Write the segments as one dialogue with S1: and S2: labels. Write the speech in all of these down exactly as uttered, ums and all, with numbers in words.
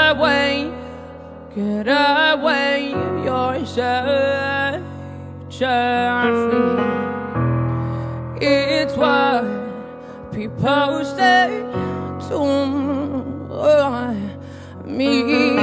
S1: away, get away, you're such a free. It's what people say to me.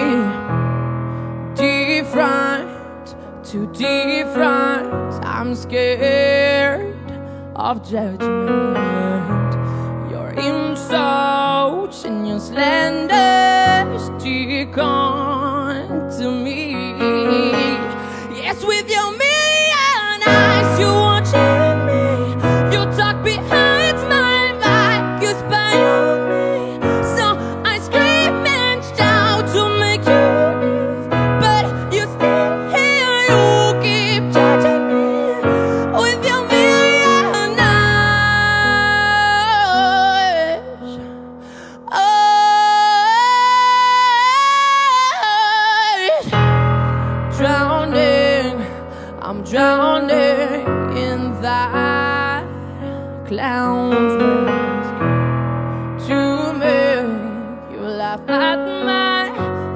S1: Different, too different. I'm scared of judgment. Your insults and your slander stick on to me. Yes, with your million eyes, you watching me. You talk behind my back, you spy on me. So I scream and shout to make you leave, but you stay here, you keep judging me with your million eyes. Eyes. Drowning, I'm drowning in that clown's mask to make you laugh at my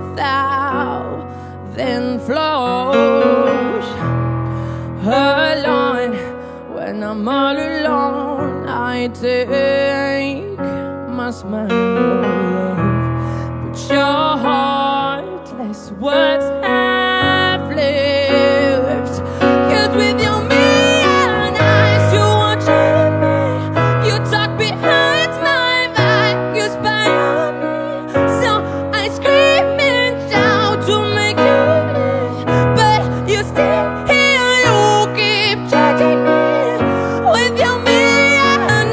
S1: thousand flaws. Alone, when I'm all alone, I take my smile off, but your heartless words have lived. 'Cause with your million eyes, you watching me. You talk behind my back, you spy on me. So I scream and shout to make you leave, but you stay here, you keep judging me with your million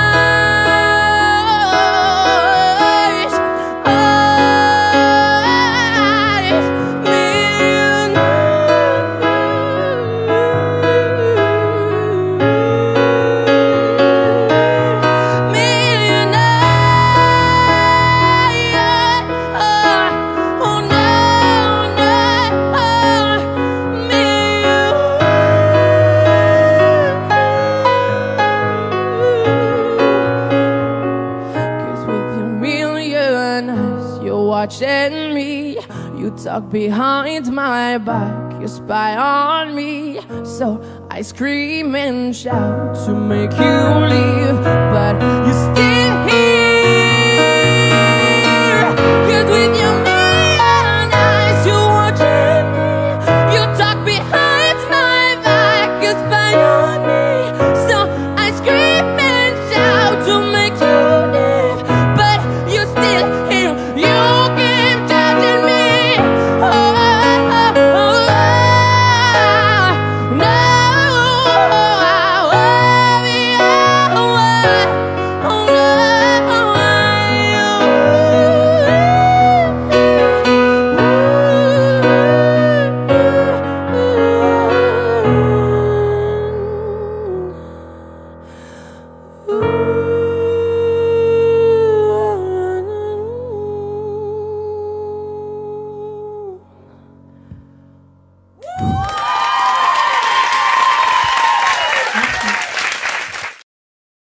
S1: eyes. Eyes, million million eyes. Oh no, no, million. 'Cause with your million eyes, you're watching me. You talk behind my back, you spy on me. So I scream and shout to make you leave, but you still here. 'Cause with your million eyes, you watching me. You talk behind my back, you spy on me. So I scream and shout to make you leave, but you still here. You keep judging me. Oh, oh, oh, oh, no. Oh, oh, oh, no.